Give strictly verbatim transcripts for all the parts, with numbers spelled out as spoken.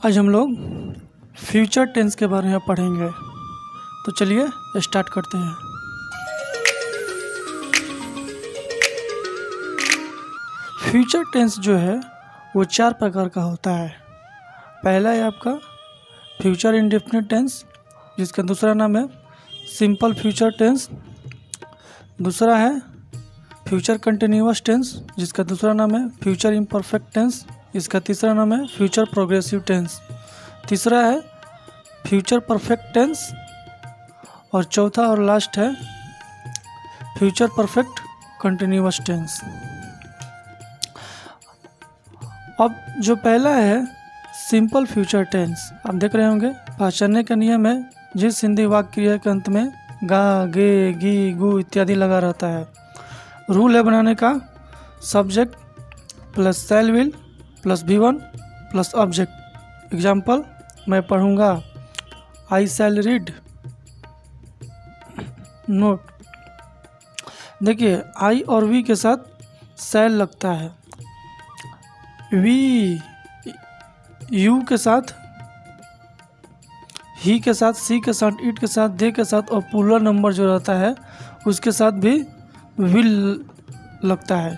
आज हम लोग फ्यूचर टेंस के बारे में पढ़ेंगे, तो चलिए स्टार्ट करते हैं। फ्यूचर टेंस जो है वो चार प्रकार का होता है। पहला है आपका फ्यूचर इंडेफिनिट टेंस, जिसका दूसरा नाम है सिंपल फ्यूचर टेंस। दूसरा है फ्यूचर कंटिन्यूअस टेंस, जिसका दूसरा नाम है फ्यूचर इम्परफेक्ट टेंस। इसका तीसरा नाम है फ्यूचर प्रोग्रेसिव टेंस। तीसरा है फ्यूचर परफेक्ट टेंस और चौथा और लास्ट है फ्यूचर परफेक्ट कंटिन्यूअस टेंस। अब जो पहला है सिंपल फ्यूचर टेंस, आप देख रहे होंगे पहचानने का नियम है जिस हिंदी वाक्य क्रिया के अंत में गा, गे, गी, गु इत्यादि लगा रहता है। रूल है बनाने का subject plus shall will plus भी वन प्लस ऑब्जेक्ट। एग्जाम्पल, मैं पढ़ूंगा, आई शैल रीड। नोट, देखिए आई और वी के साथ शैल लगता है, वी यू के साथ, ही के साथ, सी के साथ, इट के साथ, दे के साथ और प्लूरल नंबर जो रहता है उसके साथ भी विल लगता है।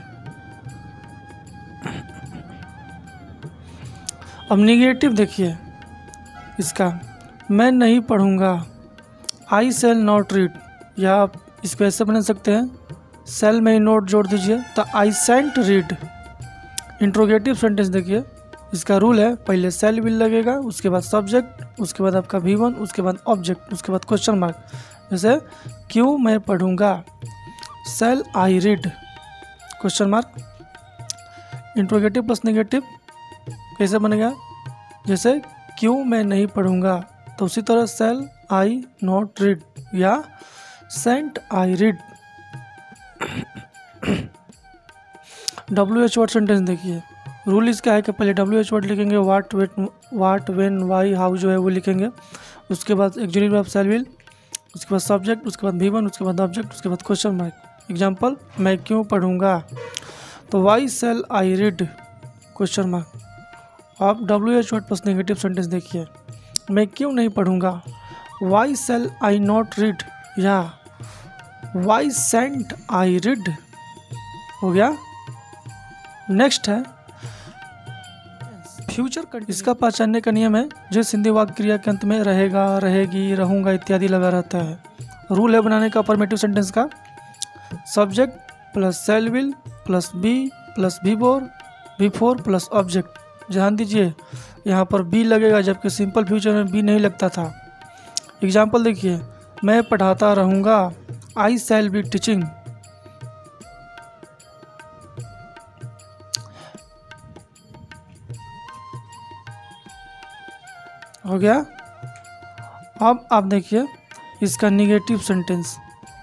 अब निगेटिव देखिए इसका, मैं नहीं पढ़ूंगा, आई शैल नॉट रीड, या आप इसको ऐसे बना सकते हैं शैल में ही नोट जोड़ दीजिए तो I sent read. Interrogative sentence देखिए, इसका रूल है पहले शैल विल लगेगा, उसके बाद सब्जेक्ट, उसके बाद आपका भी वन, उसके बाद ऑब्जेक्ट, उसके बाद क्वेश्चन मार्क। जैसे क्यों मैं पढ़ूंगा, shall I read, question mark. Interrogative plus negative कैसे बनेगा, जैसे क्यों मैं नहीं पढ़ूंगा, तो उसी तरह शैल आई नॉट रीड या shan't I read. W H word sentence देखिए, रूल इसका है कि पहले डब्ल्यू एच वर्ड लिखेंगे, what where what when why how जो है वो लिखेंगे, उसके बाद एक्जुलेटरी वर्ब शैल विल, उसके बाद सब्जेक्ट, उसके बाद भी वन, उसके बाद ऑब्जेक्ट, उसके बाद क्वेश्चन मार्क। एग्जाम्पल, मैं क्यों पढ़ूंगा, तो why shall I read, question mark. आप W H word plus negative sentence देखिए, मैं क्यों नहीं पढ़ूंगा, why shall I not read या वाई सेंट आई रीड, हो गया। नेक्स्ट है फ्यूचर। इसका पहचानने का नियम है जिस हिंदी वाक्य क्रिया के अंत में रहेगा, रहेगी, रहूंगा इत्यादि लगा रहता है। रूल है बनाने का अफर्मेटिव सेंटेंस का subject plus shall will plus be plus V four V four plus object. ध्यान दीजिए यहाँ पर बी लगेगा, जबकि सिंपल फ्यूचर में बी नहीं लगता था। एग्जाम्पल देखिए, मैं पढ़ाता रहूँगा, आई शैल बी टीचिंग। हो गया। अब आप देखिए इसका निगेटिव सेंटेंस,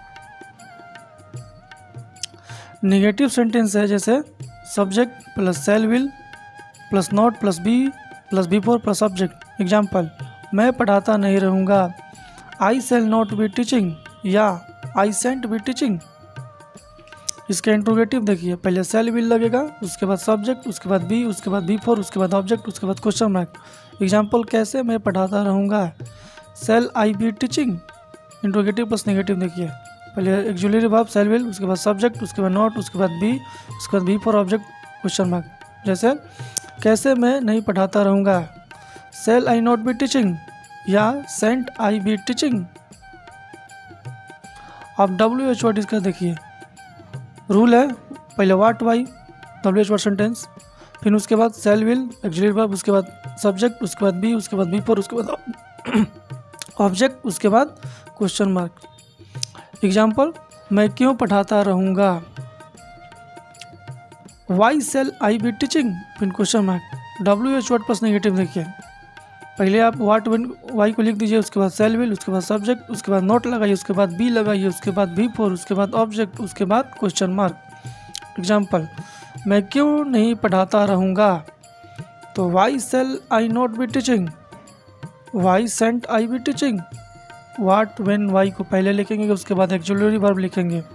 निगेटिव सेंटेंस है जैसे subject plus shall will plus not plus be plus V four plus object. Example, मैं पढ़ाता नहीं रहूँगा, I shall not be teaching या आई सेंट बी टीचिंग। इसका इंट्रोगेटिव देखिए, पहले शैल विल लगेगा, उसके बाद सब्जेक्ट, उसके बाद बी, उसके बाद बी फोर, उसके बाद ऑब्जेक्ट, उसके बाद क्वेश्चन मार्क। एग्जाम्पल, कैसे मैं पढ़ाता रहूँगा, shall I be teaching. Interrogative plus negative देखिए, पहले एक्जुलेटरी वर्ब शैल विल, उसके बाद सब्जेक्ट, उसके बाद नॉट, उसके बाद बी, उसके बाद V four object, question mark. जैसे कैसे मैं नहीं पढ़ाता रहूँगा, shall I not be teaching या सेंट आई बी टीचिंग। अब डब्ल्यू एच वर्ड इसका देखिए, रूल है पहले what why W H word sentence, फिर उसके बाद शैल विल एक्जुलेटरी वर्ब, उसके बाद सब्जेक्ट, उसके बाद बी, उसके बाद बी फोर, उसके बाद ऑब्जेक्ट, उसके बाद क्वेश्चन मार्क। एग्जाम्पल, मैं क्यों पढ़ाता रहूँगा, why shall I be teaching, फिर question mark. W H word plus negative देखिए, पहले आप वाट वन वाई को लिख दीजिए, उसके बाद शैल विल, उसके बाद सब्जेक्ट, उसके बाद नोट लगाइए, उसके बाद बी लगाइए, उसके बाद बी फोर, उसके बाद ऑब्जेक्ट, उसके बाद क्वेश्चन मार्क। एग्जाम्पल, मैं क्यों नहीं पढ़ाता रहूँगा, तो why shall I not be teaching, why shan't I be teaching. What when why को पहले लिखेंगे, उसके बाद एक्जुलेटरी वर्ब लिखेंगे।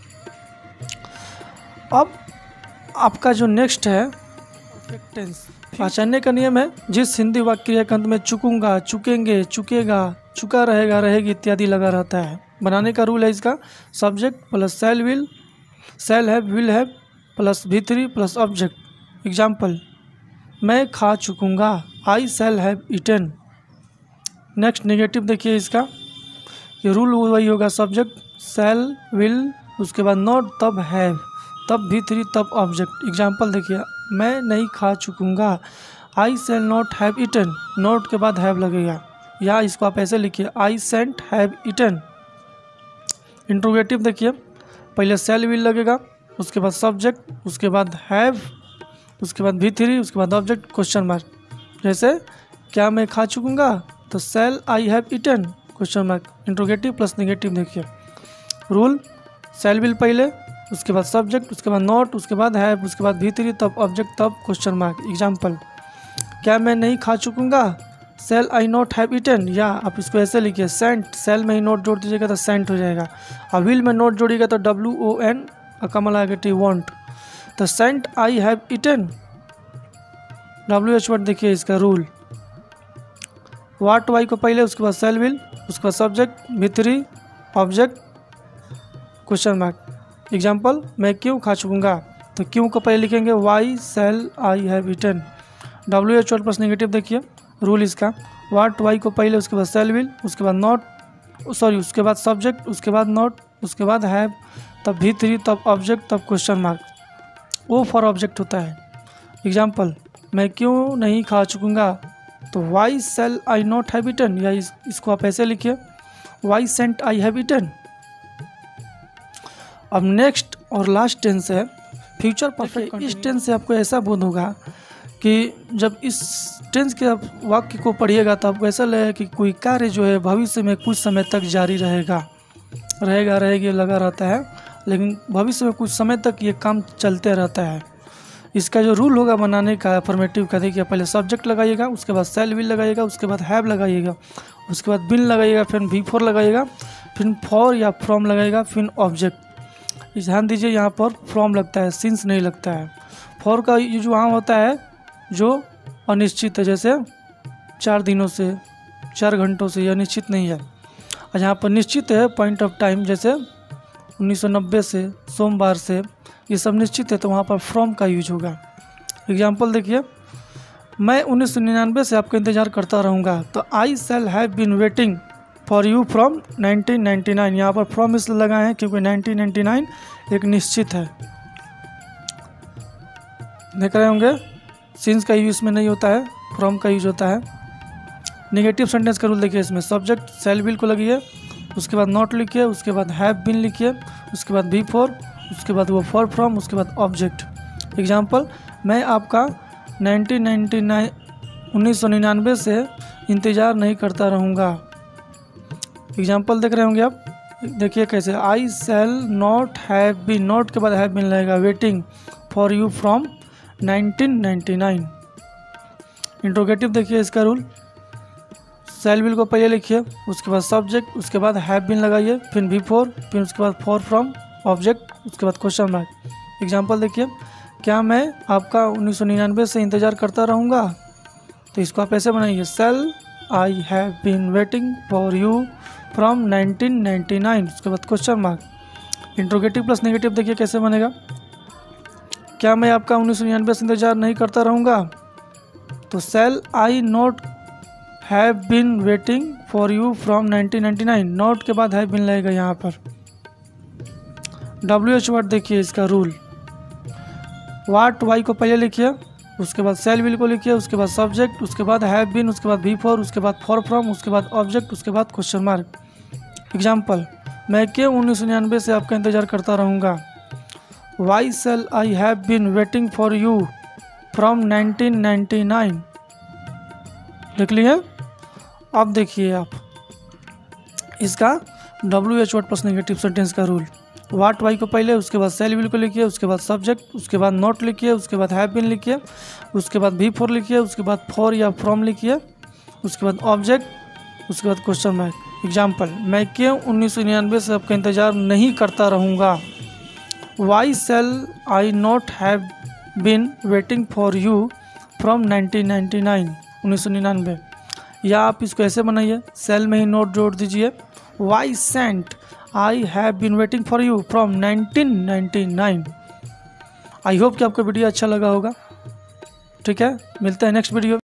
अब आपका जो नेक्स्ट है परफेक्ट टेंस, आचार्य का नियम है, जिस हिंदी वाक्य क्रिया के अंत में चुकूंगा, चुकेंगे, चुकेगा, चुका रहेगा, रहेगी इत्यादि लगा रहता है। बनाने का रूल है इसका, subject plus shall will, shall have, will have plus V three plus object. Example, मैं खा चुकूंगा, I shall have eaten. Next negative देखिए इसका, ये रूल वही होगा, सब्जेक्ट सेल विल, उसके बाद नॉट, तब हैव, तब वी थ्री, तब ऑब्जेक्ट। एग्जाम्पल देखिए, मैं नहीं खा चुकूंगा, I shall not have eaten, not के बाद हैव लगेगा, या इसको आप ऐसे लिखिए, I shan't have eaten. Interrogative देखिए, पहले सेल विल लगेगा, उसके बाद सब्जेक्ट, उसके बाद हैव, उसके बाद वी थ्री, उसके बाद ऑब्जेक्ट, क्वेश्चन मार्क। जैसे क्या मैं खा चुकूंगा, तो shall I have eaten, question mark. Interrogative plus negative देखिए, रूल सेल विल पहले, उसके बाद सब्जेक्ट, उसके बाद नॉट, उसके बाद हैव, उसके बाद वी थ्री, तब ऑब्जेक्ट, तब क्वेश्चन मार्क। एग्जाम्पल, क्या मैं नहीं खा चुकूंगा, shall I not have eaten, या आप इसको ऐसे लिखिए, सेंट, सेल में ही नोट जोड़ दीजिएगा तो सेंट हो जाएगा, और विल में नोट जोड़िएगा तो डब्ल्यू ओ एन कमल आगे टी वॉन्ट, तो shan't I have eaten. W H word देखिए इसका रूल, वाट वाई को पहले, उसके बाद सेल विल, उसके बाद subject, V three, object, question mark. Example, मैं क्यों खा चुकूंगा, तो क्यों को पहले लिखेंगे, why shall I have eaten. W H word plus negative देखिए, रूल इसका, वाट वाई को पहले, उसके बाद सेल विल, उसके बाद नॉट, सॉरी उसके बाद सब्जेक्ट, उसके बाद नॉट, उसके बाद हैव, तब वी थ्री, तब ऑब्जेक्ट, तब क्वेश्चन मार्क। वो फॉर ऑब्जेक्ट होता है। एग्जाम्पल, मैं क्यों नहीं खा चुकूंगा, तो why shall I not have eaten, या इस, इसको आप ऐसे लिखिए, why shan't I have eaten. अब नेक्स्ट और लास्ट टेंस है फ्यूचर परफेक्ट। इस टेंस से आपको ऐसा बोध होगा कि जब इस टेंस के आप वाक्य को पढ़िएगा तो आपको ऐसा लगेगा कि कोई कार्य जो है भविष्य में कुछ समय तक जारी रहेगा रहेगा रहेगी लगा रहता है, लेकिन भविष्य में कुछ समय तक ये काम चलते रहता है। इसका जो रूल होगा बनाने का अफर्मेटिव का, देखिए पहले सब्जेक्ट लगाइएगा, उसके बाद सेल विल लगाइएगा, उसके बाद हैव लगाइएगा, उसके बाद बिन लगाइएगा, फिर वी फोर लगाइएगा, फिर फॉर या फ्रॉम लगाइएगा, फिर ऑब्जेक्ट। ध्यान दीजिए यहाँ पर फ्रॉम लगता है, सिंस नहीं लगता है। फॉर का ये जो वहाँ होता है जो अनिश्चित है, जैसे चार दिनों से, चार घंटों से, यह निश्चित नहीं है। और यहाँ पर निश्चित है पॉइंट ऑफ टाइम, जैसे उन्नीस सौ नब्बे से, सोमवार से, ये सब निश्चित है, तो वहाँ पर फ्रॉम का यूज होगा। एग्जाम्पल देखिए, मैं उन्नीस सौ निन्यानवे से आपका इंतज़ार करता रहूँगा, तो I shall have been waiting for you from nineteen ninety nine. यहाँ पर फ्रॉम इसलिए लगाए हैं क्योंकि नाइनटीन नाइन्टी नाइन एक निश्चित है। देख रहे होंगे सिंस का यूज इसमें नहीं होता है, फ्रॉम का यूज होता है। नेगेटिव सेंटेंस का रूल देखिए, इसमें सब्जेक्ट सेल विल को लगिए, उसके बाद नॉट लिखिए, उसके बाद हैव बीन लिखिए, उसके बाद बी फोर, उसके बाद वो फॉर फ्रॉम, उसके बाद ऑब्जेक्ट। एग्जाम्पल, मैं आपका नाइनटीन नाइन्टी नाइन उन्नीस सौ निन्यानवे से इंतज़ार नहीं करता रहूँगा। एग्जाम्पल देख रहे होंगे आप, देखिए कैसे, I shall not have been, not के बाद हैव बीन लगेगा, waiting for you from nineteen ninety nine. Interrogative देखिए इसका रूल, सेल विल को पहले लिखिए, उसके बाद सब्जेक्ट, उसके बाद हैव बीन लगाइए, फिर बी फोर, फिर उसके बाद फॉर फ्रॉम, ऑब्जेक्ट, उसके बाद क्वेश्चन मार्क। एग्जाम्पल देखिए, क्या मैं आपका उन्नीस सौ निन्यानवे से इंतज़ार करता रहूँगा, तो इसको आप ऐसे बनाइए, shall I have been waiting for you from nineteen ninety nine, उसके बाद question mark. Interrogative plus negative देखिए कैसे बनेगा, क्या मैं आपका उन्नीस सौ निन्यानवे से इंतजार नहीं करता रहूँगा, तो shall I not have been waiting for you from nineteen ninety nine, not के बाद हैव बीन लगेगा यहाँ पर। डब्ल्यू एच वर्ड देखिए इसका रूल, वाट वाई को पहले लिखिए, उसके बाद सेल विल को लिखिए, उसके बाद सब्जेक्ट, उसके बाद हैव बीन, उसके बाद बी फोर, उसके बाद फॉर फ्रॉम, उसके बाद ऑब्जेक्ट, उसके बाद क्वेश्चन मार्क। एग्जाम्पल, मैं क्यों उन्नीस सौ निन्यानवे से आपका इंतजार करता रहूँगा, why shall I have been waiting for you from nineteen ninety nine. लिख लिए। अब देखिए आप इसका W H word plus negative sentence का रूल, वाट वाई को पहले, उसके बाद सेल विल को लिखिए, उसके बाद सब्जेक्ट, उसके बाद नॉट लिखिए, उसके बाद हैव बीन लिखिए, उसके बाद बी फोर लिखिए, उसके बाद फॉर या फ्रॉम लिखिए, उसके बाद ऑब्जेक्ट, उसके बाद क्वेश्चन मार्क। एग्जाम्पल, मैं क्यों उन्नीस सौ निन्यानवे से आपका इंतज़ार नहीं करता रहूँगा, why shall I not have been waiting for you from nineteen ninety nine, उन्नीस सौ निन्यानवे। या आप इसको ऐसे बनाइए, सेल में ही नोट जोड़ दीजिए, why shan't I have been waiting for you from nineteen ninety nine. I hope कि आपको वीडियो अच्छा लगा होगा। ठीक है, मिलते हैं नेक्स्ट वीडियो।